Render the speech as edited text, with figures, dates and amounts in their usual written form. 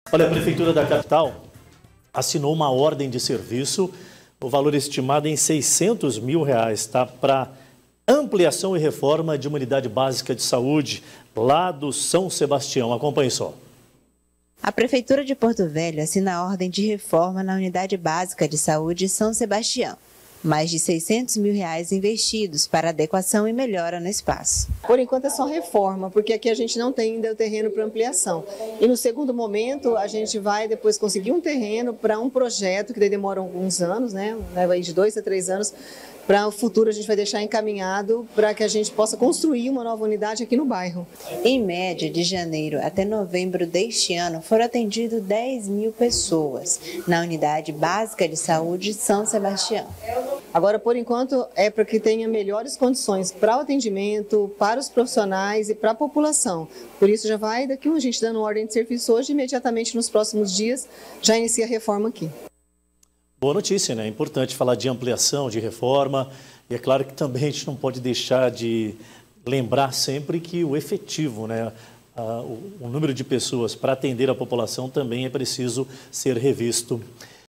Olha, a Prefeitura da capital assinou uma ordem de serviço, o valor estimado em R$600 mil, tá? Para ampliação e reforma de uma unidade básica de saúde lá do São Sebastião. Acompanhe só. A Prefeitura de Porto Velho assina a ordem de reforma na unidade básica de saúde São Sebastião. Mais de R$600 mil investidos para adequação e melhora no espaço. Por enquanto é só reforma, porque aqui a gente não tem ainda o terreno para ampliação. E no segundo momento a gente vai depois conseguir um terreno para um projeto que daí demora alguns anos, né? Leva aí de 2 a 3 anos. Para o futuro a gente vai deixar encaminhado para que a gente possa construir uma nova unidade aqui no bairro. Em média, de janeiro até novembro deste ano, foram atendidas 10 mil pessoas na unidade básica de saúde São Sebastião. Agora, por enquanto, é para que tenha melhores condições para o atendimento, para os profissionais e para a população. Por isso, já vai, daqui a gente dando ordem de serviço hoje, imediatamente nos próximos dias, já inicia a reforma aqui. Boa notícia, né? É importante falar de ampliação, de reforma. E é claro que também a gente não pode deixar de lembrar sempre que o efetivo, né? O número de pessoas para atender a população também é preciso ser revisto.